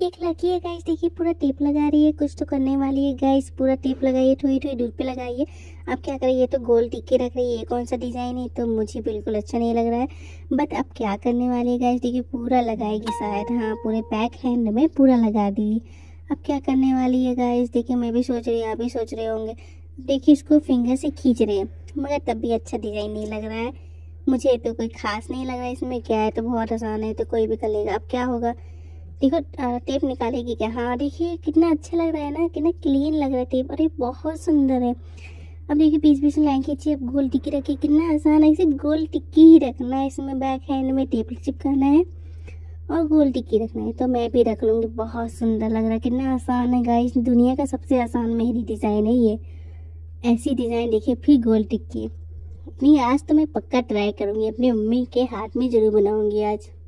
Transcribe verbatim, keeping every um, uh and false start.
एक लड़की है गाइस, देखिए पूरा टेप लगा रही है, कुछ तो करने वाली है गाइस। पूरा टेप लगाइए, थोड़ी थोड़ी दूर पे लगाइए। अब क्या करें, ये तो गोल टिक्के रख रही है, ये कौन सा डिजाइन है, तो मुझे बिल्कुल अच्छा नहीं लग रहा है। बट अब क्या करने वाली है गाइस, देखिए पूरा लगाएगी शायद। हाँ, पूरे बैक हैंड में पूरा लगा दी। अब क्या करने वाली है गाइस, देखिए मैं भी सोच रही हूँ, आप भी सोच रहे होंगे। देखिए इसको फिंगर से खींच रहे हैं, मगर तब भी अच्छा डिजाइन नहीं लग रहा है मुझे। तो कोई खास नहीं लग रहा है इसमें, क्या है तो बहुत आसान है, तो कोई भी कर लेगा। अब क्या होगा, देखो टेप निकालेगी क्या। हाँ देखिए कितना अच्छा लग रहा है ना, कितना क्लीन लग रहा है टेप। अरे बहुत सुंदर है। अब देखिए बीच बीच में लाइन खींचिए। अब गोल टिक्की रखिए, कितना आसान है, इसे गोल टिक्की ही रखना है। इसमें बैक हैंड में टेप चिपकाना है और गोल टिक्की रखना है। तो मैं भी रख लूँगी, बहुत सुंदर लग रहा है, कितना आसान है गाइस। दुनिया का सबसे आसान मेहंदी डिज़ाइन है ये। ऐसी डिज़ाइन देखिए, फिर गोल टिक्की। नहीं, आज तो मैं पक्का ट्राई करूँगी, अपनी मम्मी के हाथ में ज़रूर बनाऊँगी आज।